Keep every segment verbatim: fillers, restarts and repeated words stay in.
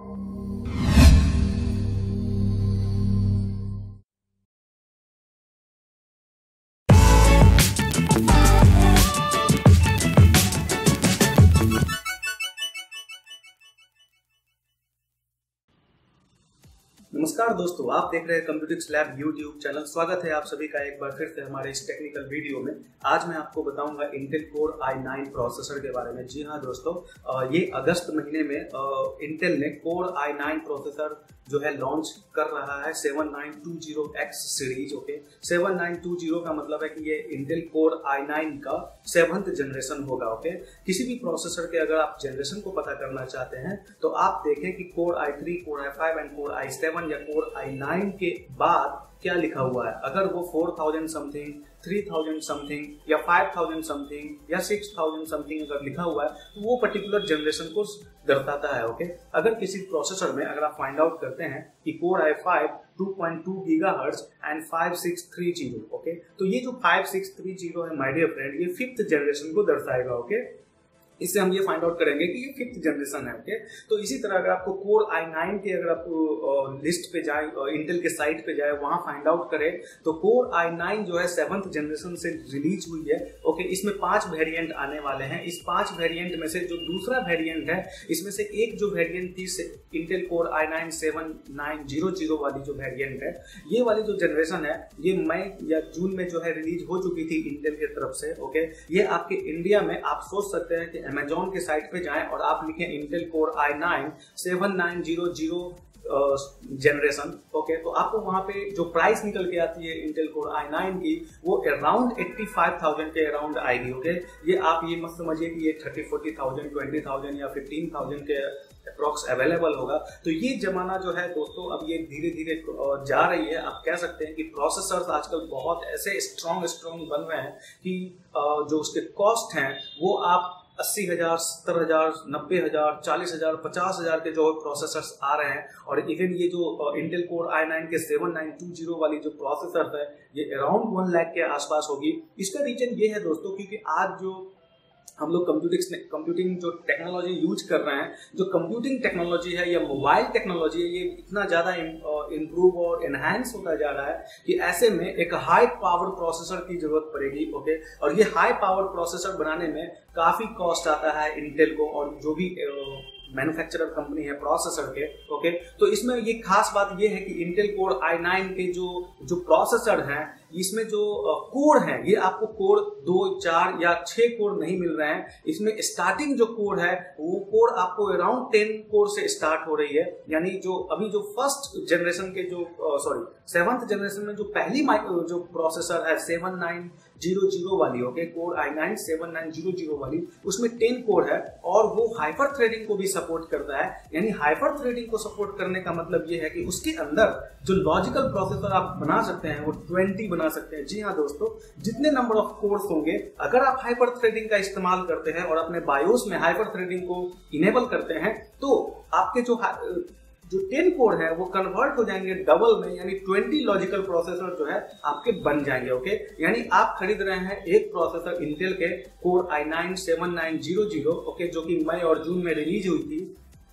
नमस्कार दोस्तों, आप देख रहे हैं कंप्यूटिक्स लैब यूट्यूब चैनल। स्वागत है आप सभी का एक बार फिर से हमारे इस टेक्निकल वीडियो में। आज मैं आपको बताऊंगा Intel core i nine processor के बारे में। जी हाँ दोस्तों, ये अगस्त महीने में इंटेल ने कोर आई नाइन प्रोसेसर जो है लॉन्च कर रहा है seven nine two zero X series. Okay, seven nine two zero का मतलब है कि ये इंटेल कोर आई नाइन का सेवंथ जनरेशन होगा। ओके, किसी भी प्रोसेसर के अगर आप जनरेशन को पता करना चाहते हैं तो आप देखें कि core i three, core i five and core i seven या कोर आई नाइन के बाद क्या लिखा हुआ है। अगर वो four thousand something, three thousand something या फाइव थाउज़ेंड समथिंग या सिक्स थाउज़ेंड समथिंग अगर लिखा हुआ है तो वो पर्टिकुलर जनरेशन को दर्शाता है। ओके, अगर किसी प्रोसेसर में अगर आप फाइंड आउट करते हैं कि core i five two point two gigahertz and five six three zero, okay, तो ये जो फाइव सिक्स थ्री ज़ीरो है माय डियर फ्रेंड, ये फिफ्थ जनरेशन को दर्शाएगा। ओके, इससे हम ये फाइंड आउट करेंगे कि ये फिफ्थ जनरेशन है। ओके, तो इसी तरह अगर आपको कोर आई नाइन के अगर आप लिस्ट पे जाए, इंटेल के साइट पे जाए, वहां फाइंड आउट करें तो कोर आई नाइन जो है सेवंथ जनरेशन से रिलीज हुई है। ओके, इसमें पांच वेरिएंट आने वाले हैं। इस पांच वेरिएंट में से जो दूसरा वेरिएंट है, इसमें से एक जो वेरिएंट थी Intel core i nine seven nine zero zero वाली जो वेरिएंट है, ये वाली जो जनरेशन है ये मई या जून में जो है रिलीज हो चुकी थी इंटेल की तरफ से। ओके, ये आपके इंडिया में आप सोच सकते हैं कि अमेज़न के साइट पे जाएं और आप लिखें Intel core i nine seven nine zero zero generation. Okay, तो आपको वहां पे जो प्राइस निकल के आती है इंटेल कोर आई नाइन की, वो अराउंड एट्टी फाइव थाउज़ेंड के अराउंड आएगी। ओके, ये आप ये मत समझिए कि ये thirty forty thousand, twenty thousand या फिफ्टीन थाउज़ेंड के अप्रॉक्स अवेलेबल होगा। तो ये जमाना जो है दोस्तों अब ये धीरे धीरे जा रही है। आप कह सकते हैं कि प्रोसेसर्स आजकल बहुत ऐसे स्ट्रॉन्ग स्ट्रॉन्ग बन रहे हैं कि जो उसके कॉस्ट हैं वो आप अस्सी हजार, सत्तर हजार, नब्बे हजार, चालीस हजार, पचास हजार के जो प्रोसेसर्स आ रहे हैं। और इवन ये जो इंटेल कोर आई नाइन के सेवन नाइन टू ज़ीरो वाली जो प्रोसेसर है ये अराउंड वन लाख के आसपास होगी। इसका रीजन ये है दोस्तों क्योंकि आज जो हम लोग कंप्यूटिक्स कंप्यूटिंग जो टेक्नोलॉजी यूज कर रहे हैं, जो कंप्यूटिंग टेक्नोलॉजी है या मोबाइल टेक्नोलॉजी है, ये इतना ज़्यादा इम्प्रूव और एनहांस होता जा रहा है कि ऐसे में एक हाई पावर प्रोसेसर की जरूरत पड़ेगी। ओके, और ये हाई पावर प्रोसेसर बनाने में काफ़ी कॉस्ट आता है इंटेल को और जो भी मैन्युफैक्चरर कंपनी है प्रोसेसर के। ओके, तो इसमें ये खास बात ये है कि इंटेल कोर आई नाइन के जो जो प्रोसेसर हैं, इसमें जो कोर हैं ये आपको कोर दो, चार या छह कोर नहीं मिल रहे हैं। इसमें स्टार्टिंग जो कोर है वो कोर आपको अराउंड टेन कोर से स्टार्ट हो रही है। यानी जो अभी जो फर्स्ट जनरेशन के जो सॉरी सेवंथ जनरेशन में जो पहली जो प्रोसेसर है सेवन नाइन ज़ीरो ज़ीरो वाली, okay, core i nine seven nine zero zero वाली, उसमें टेन कोर है और वो हाइपर थ्रेडिंग को भी सपोर्ट करता है। यानी हाइपर थ्रेडिंग को सपोर्ट करने का मतलब ये है कि उसके अंदर जो लॉजिकल प्रोसेसर आप बना सकते हैं वो ट्वेंटी बना सकते हैं। जी हाँ दोस्तों, जितने नंबर ऑफ कोर्स होंगे, अगर आप हाइपर थ्रेडिंग का इस्तेमाल करते हैं और अपने बायोस में हाइपर थ्रेडिंग को इनेबल करते हैं तो आपके जो जो टेन कोर है वो कन्वर्ट हो जाएंगे डबल में, यानी ट्वेंटी लॉजिकल प्रोसेसर जो है आपके बन जाएंगे। ओके, यानी आप खरीद रहे हैं एक प्रोसेसर इंटेल के core i nine seven nine zero zero, okay, जो कि मई और जून में रिलीज हुई थी,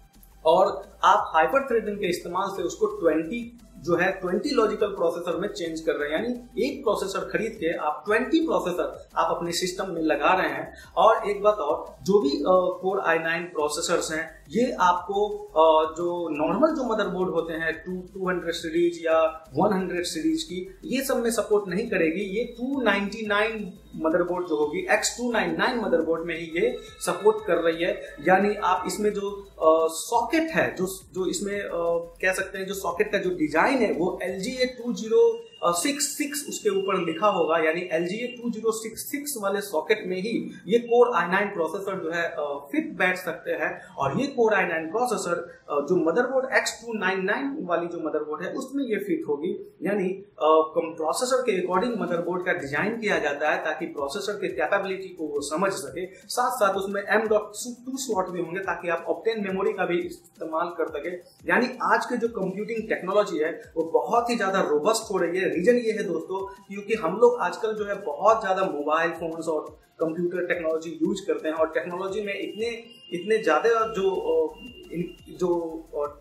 और आप हाइपर थ्रेडिंग के इस्तेमाल से उसको ट्वेंटी जो है ट्वेंटी लॉजिकल प्रोसेसर में चेंज कर रहे हैं। यानी एक प्रोसेसर खरीद के आप ट्वेंटी प्रोसेसर आप अपने सिस्टम में लगा रहे हैं। और एक बात और, जो भी कोर आई नाइन प्रोसेसर्स हैं ये आपको आ, जो नॉर्मल जो मदरबोर्ड होते हैं टू टू हंड्रेड सीरीज या वन हंड्रेड सीरीज की, ये सब में सपोर्ट नहीं करेगी। ये टू नाइंटी नाइन मदरबोर्ड जो होगी X two ninety nine motherboard में ही ये सपोर्ट कर रही है। यानी आप इसमें जो सॉकेट है, जो जो इसमें आ, कह सकते हैं जो सॉकेट का जो डिजाइन है वो L G A two zero six six उसके ऊपर लिखा होगा। यानी L G A two zero six six वाले सॉकेट में ही ये कोर आई नाइन प्रोसेसर जो है फिट बैठ सकते हैं। और ये कोर आई नाइन प्रोसेसर जो motherboard X two ninety nine वाली जो मदरबोर्ड है उसमें ये फिट होगी। यानी प्रोसेसर के अकॉर्डिंग मदरबोर्ड का डिजाइन किया जाता है ताकि प्रोसेसर के कैपेबिलिटी को वो समझ सके। साथ साथ उसमें एम डॉट टू स्लॉट भी होंगे ताकि आप ऑप्टेन मेमोरी का भी इस्तेमाल कर सके। यानी आज के जो कंप्यूटिंग टेक्नोलॉजी है वो बहुत ही ज्यादा रोबस्ट हो रही है। रीजन ये है दोस्तों क्योंकि हम लोग आजकल जो है बहुत ज्यादा मोबाइल फोन्स और कंप्यूटर टेक्नोलॉजी यूज करते हैं और टेक्नोलॉजी में इतने इतने ज्यादा जो जो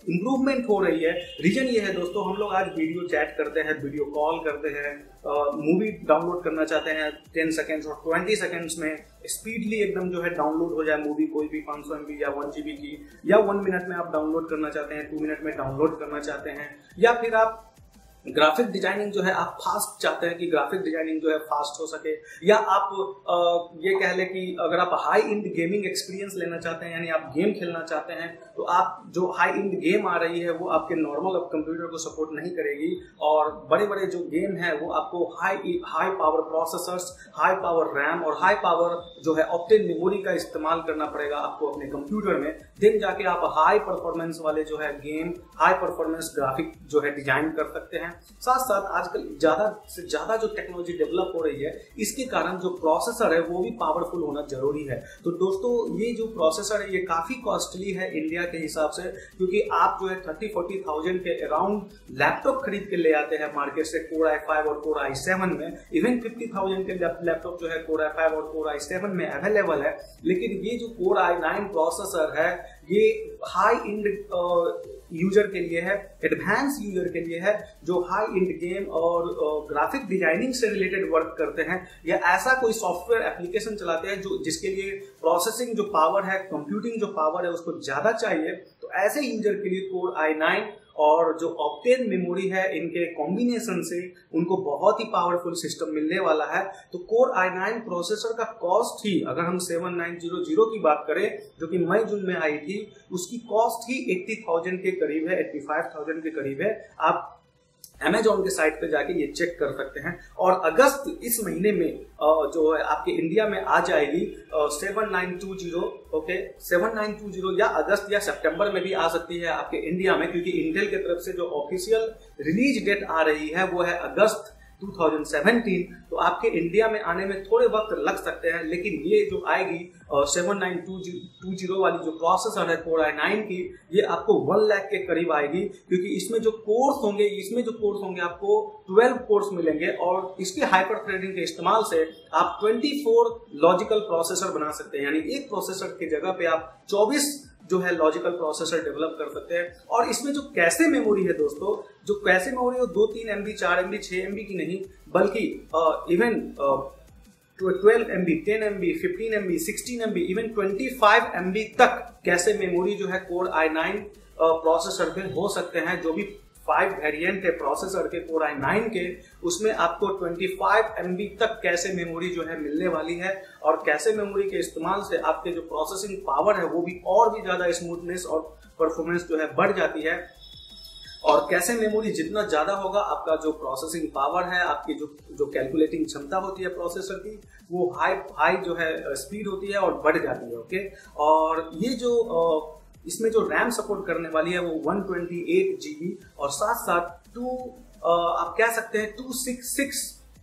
इम्प्रूवमेंट हो रही है। रीजन ये है दोस्तों, हम लोग आज वीडियो चैट करते हैं, वीडियो कॉल करते हैं, मूवी डाउनलोड करना चाहते हैं टेन सेकेंड्स और ट्वेंटी सेकेंड्स में स्पीडली एकदम जो है डाउनलोड हो जाए मूवी, कोई भी पाँच सौ एम बी या वन जी बी की, या वन मिनट में आप डाउनलोड करना चाहते हैं, टू मिनट में डाउनलोड करना चाहते हैं, या फिर आप ग्राफिक डिजाइनिंग जो है आप फास्ट चाहते हैं कि ग्राफिक डिजाइनिंग जो है फास्ट हो सके, या आप आ, ये कह लें कि अगर आप हाई इंड गेमिंग एक्सपीरियंस लेना चाहते हैं, यानी आप गेम खेलना चाहते हैं, तो आप जो हाई इंड गेम आ रही है वो आपके नॉर्मल कंप्यूटर को सपोर्ट नहीं करेगी, और बड़े बड़े जो गेम है वो आपको high high power processors, high power RAM और हाई पावर जो है ऑप्टेन मेमोरी का इस्तेमाल करना पड़ेगा आपको अपने कंप्यूटर में। देन जाके आप हाई परफॉर्मेंस वाले जो है गेम, हाई परफॉर्मेंस ग्राफिक जो है डिजाइन कर सकते हैं। साथ साथ आजकल ज्यादा से ज्यादा जो टेक्नोलॉजी डेवलप हो रही है, इसके कारण जो प्रोसेसर है वो भी पावरफुल होना जरूरी है। तो दोस्तों ये जो प्रोसेसर है ये काफी कॉस्टली है इंडिया के हिसाब से, क्योंकि आप जो है थर्टी फोर्टी थाउजेंड के अराउंड लैपटॉप खरीद के ले आते हैं मार्केट से कोर आई फाइव और कोर आई सेवन में। इवन फिफ्टी थाउजेंड के लैपटॉप जो है कोर आई फाइव और कोर आई सेवन में अवेलेबल है, लेकिन ये जो कोर आई नाइन प्रोसेसर है ये हाई इंड यूजर के लिए है, एडवांस यूजर के लिए है, जो हाई इंड गेम और ग्राफिक डिजाइनिंग से रिलेटेड वर्क करते हैं, या ऐसा कोई सॉफ्टवेयर एप्लीकेशन चलाते हैं जो जिसके लिए प्रोसेसिंग जो पावर है, कंप्यूटिंग जो पावर है उसको ज्यादा चाहिए। तो ऐसे यूजर के लिए कोर आई नाइन और जो ऑप्टेन मेमोरी है, इनके कॉम्बिनेशन से उनको बहुत ही पावरफुल सिस्टम मिलने वाला है। तो कोर आई नाइन प्रोसेसर का कॉस्ट ही, अगर हम सेवन नाइन जीरो जीरो की बात करें जो कि मई जून में आई थी, उसकी कॉस्ट ही अस्सी हज़ार के करीब है, पचासी हज़ार के करीब है। आप अमेजॉन के साइट पे जाके ये चेक कर सकते हैं। और अगस्त इस महीने में जो है आपके इंडिया में आ जाएगी seven nine two zero, okay seven nine two zero, या अगस्त या सितंबर में भी आ सकती है आपके इंडिया में, क्योंकि इंटेल की तरफ से जो ऑफिशियल रिलीज डेट आ रही है वो है अगस्त टू थाउजेंड सेवेंटीन। तो आपके इंडिया में आने में थोड़े वक्त लग सकते हैं, लेकिन ये जो आएगी सेवन नाइन टू जीरो वाली जो प्रोसेसर है कोर आई नाइन की, ये आपको वन लाख के करीब आएगी, क्योंकि इसमें जो कोर्स होंगे इसमें जो कोर्स होंगे आपको ट्वेल्व कोर्स मिलेंगे, और इसके हाइपर थ्रेडिंग के इस्तेमाल से आप ट्वेंटी फोर लॉजिकल प्रोसेसर बना सकते हैं, यानी एक प्रोसेसर की जगह पे आप चौबीस जो है लॉजिकल प्रोसेसर डेवलप कर सकते हैं। और इसमें जो कैशे मेमोरी है दोस्तों, जो कैशे मेमोरी है दो तीन एमबी, चार एमबी, छह एमबी की नहीं, बल्कि even twelve MB, ten MB, fifteen MB, sixteen MB, even twenty five MB तक कैशे मेमोरी जो है कोर आई नाइन प्रोसेसर पे हो सकते हैं। जो भी फाइव वेरिएंट है प्रोसेसर के कोर आई नाइन के, उसमें आपको ट्वेंटी फाइव एमबी तक कैशे मेमोरी जो है मिलने वाली है, और कैशे मेमोरी के इस्तेमाल से आपके जो प्रोसेसिंग पावर है वो भी और भी ज्यादा स्मूथनेस और परफॉर्मेंस जो है बढ़ जाती है। और कैशे मेमोरी जितना ज्यादा होगा, आपका जो प्रोसेसिंग पावर है, आपकी जो जो कैलकुलेटिंग क्षमता होती है प्रोसेसर की, वो हाई हाई जो है स्पीड होती है और बढ़ जाती है। ओके, और ये जो इसमें जो रैम सपोर्ट करने वाली है वो वन ट्वेंटी एट जीबी, और साथ साथ टू आप कह सकते हैं two six six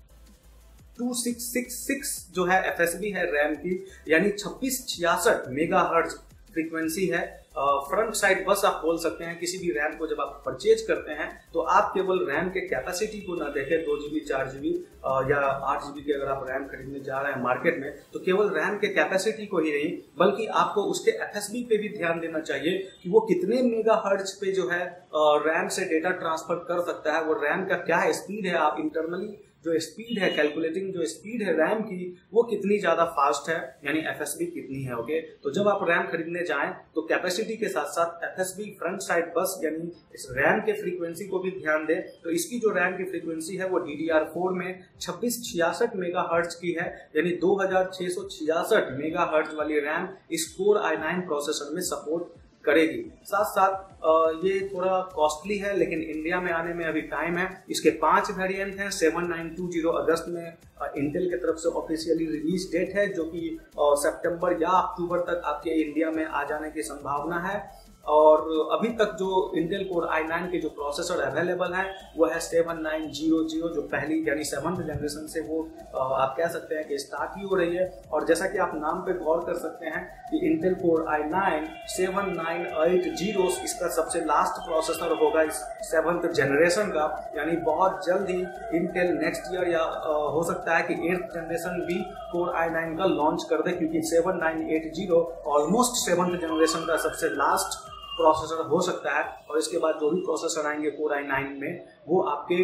two six six six जो है एफएसबी है रैम की, यानी छब्बीस छियासठ मेगाहर्ट्ज फ्रीक्वेंसी है। फ्रंट साइड बस आप बोल सकते हैं। किसी भी रैम को जब आप परचेज करते हैं तो आप केवल रैम के कैपेसिटी को ना देखें, दो जीबी, चार जीबी या आठ जीबी के अगर आप रैम खरीदने जा रहे हैं मार्केट में, तो केवल रैम के कैपेसिटी को ही नहीं, बल्कि आपको उसके एफएसबी पे भी ध्यान देना चाहिए कि वो कितने मेगाहर्ट्ज पे जो है रैम से डेटा ट्रांसफर कर सकता है, वो रैम का क्या स्पीड है, आप इंटरनली जो स्पीड है, कैलकुलेटिंग जो स्पीड है रैम की, वो कितनी ज्यादा फास्ट है, यानी एफएसबी कितनी है। ओके, तो जब आप रैम खरीदने जाएं तो कैपेसिटी के साथ साथ एफएसबी फ्रंट साइड बस यानी इस रैम के फ्रीक्वेंसी को भी ध्यान दें। तो इसकी जो रैम की फ्रीक्वेंसी है वो डी डी आर फोर में छब्बीस छियासठ मेगाहर्ट्ज की है, यानी दो हजार छह सौ छियासठ मेगाहर्ट्ज वाली रैम इस कोर आई नाइन प्रोसेसर में सपोर्ट करेगी। साथ साथ ये थोड़ा कॉस्टली है, लेकिन इंडिया में आने में अभी टाइम है। इसके पांच वेरिएंट हैं। सेवन नाइन टू जीरो अगस्त में इंटेल की तरफ से ऑफिशियली रिलीज डेट है, जो कि सितंबर या अक्टूबर तक आपके इंडिया में आ जाने की संभावना है। और अभी तक जो इंटेल कोर आई नाइन के जो प्रोसेसर अवेलेबल है वो है सेवन नाइन जीरो जीरो, जो पहली यानी सेवंथ जनरेशन से वो आप कह सकते हैं कि स्टार्ट ही हो रही है। और जैसा कि आप नाम पे गौर कर सकते हैं कि Intel core i nine seven nine eight zero इसका सबसे लास्ट प्रोसेसर होगा इस सेवंथ जनरेशन का, यानी बहुत जल्द ही इंटेल नेक्स्ट ईयर या हो सकता है कि एट्थ जनरेशन भी कोर आई नाइन का लॉन्च कर दे, क्योंकि seven nine eight zero almost seventh generation का सबसे लास्ट प्रोसेसर हो सकता है। और इसके बाद जो भी प्रोसेसर आएंगे कोर आई नाइन में वो आपके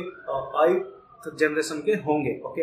एट जनरेशन के होंगे। ओके,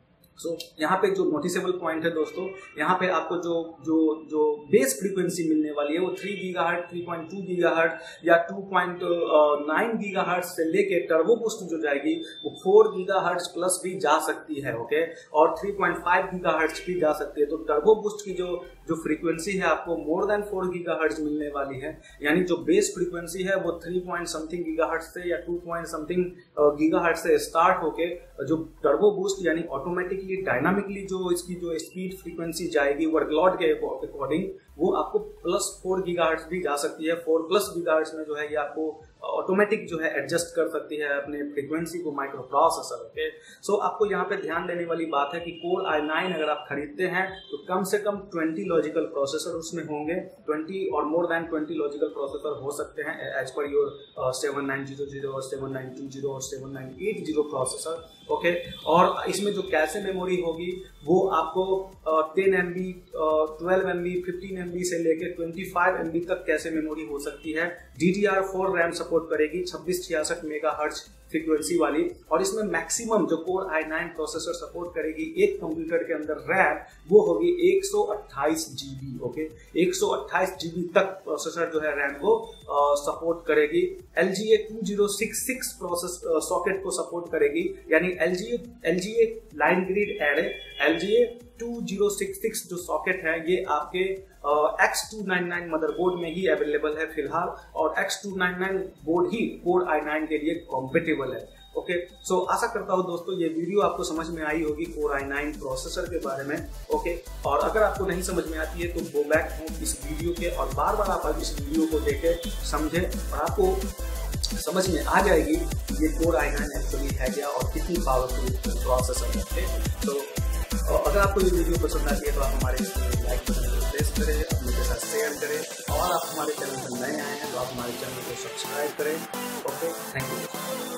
सो so, यहाँ पे जो नोटिसेबल पॉइंट है दोस्तों, यहाँ पे आपको जो जो जो बेस फ्रीक्वेंसी मिलने वाली है वो three gigahertz, three point two gigahertz या टू पॉइंट नाइन गीगाहर्ट्ज से लेके टर्बो बूस्ट जो जाएगी वो फोर गीगाहर्ट्ज प्लस भी जा सकती है। ओके, और थ्री पॉइंट फाइव गीगाहर्ट्ज भी जा सकती है। तो टर्बो बूस्ट की जो जो फ्रीक्वेंसी है आपको मोर देन फोर गीगाहर्ट्ज मिलने वाली है, यानी जो बेस फ्रीक्वेंसी है वो थ्री पॉइंट समथिंग गीगाहर्ट्ज से या टू पॉइंट समथिंग गीगाहर्ट्ज से स्टार्ट होके जो टर्बो बूस्ट यानी ऑटोमेटिकली डायनामिकली जो इसकी जो स्पीड फ्रीक्वेंसी जाएगी वर्कलोड के अकॉर्डिंग वो आपको प्लस फोर गीगाहर्ट्ज भी जा सकती है। फोर प्लस गीगाहर्ट्ज में जो है ये आपको ऑटोमेटिक जो है एडजस्ट कर सकती है अपने फ्रीक्वेंसी को माइक्रो प्रोसेसर। ओके, सो आपको यहाँ पे ध्यान देने वाली बात है कि कोर आई नाइन अगर आप खरीदते हैं तो कम से कम ट्वेंटी लॉजिकल प्रोसेसर उसमें होंगे, ट्वेंटी और more than twenty logical processor हो सकते हैं as per your seven nine zero zero और सेवन नाइन टू जीरो और seven nine eight zero processor. Okay, और इसमें जो कैशे मेमोरी होगी वो आपको ten M B, twelve M B, fifteen M B से लेकर ट्वेंटी फाइव एम बी तक कैशे मेमोरी हो सकती है। D D R four RAM support करेगी, छब्बीस छियासठ मेगाहर्ट्ज फ्रीक्वेंसी वाली, और इसमें मैक्सिमम जो core i nine processor support करेगी एक कंप्यूटर के अंदर रैम वो होगी एक सौ अट्ठाईस जीबी। ओके, एक सौ अट्ठाईस जीबी तक प्रोसेसर जो है रैम को सपोर्ट करेगी। L G A two zero six six process socket को सपोर्ट करेगी, यानी L G A L G A line grid array L G A two zero six six जो सॉकेट है ये आपके X two ninety nine motherboard में ही available है फिलहाल, और X two ninety nine board ही कोर आई नाइन के लिए कॉम्पेटेबल है। ओके, सो so, आशा करता हूँ दोस्तों ये वीडियो आपको समझ में आई होगी कोर आई नाइन प्रोसेसर के बारे में। ओके, और अगर आपको नहीं समझ में आती है तो गो बैक हो इस वीडियो के और बार बार आप इस वीडियो को देखें, समझें, और आपको समझ में आ जाएगी ये कोर आई नाइन एक्चुअली है क्या और कितनी पावरफुल प्रोसेसर है। तो अगर आपको ये वीडियो पसंद आती है तो आप हमारे लाइक बटन को प्रेस करें, अपने के साथ शेयर करें, और आप हमारे चैनल पर नए आए हैं तो आप हमारे चैनल को सब्सक्राइब करें। Okay, thank you.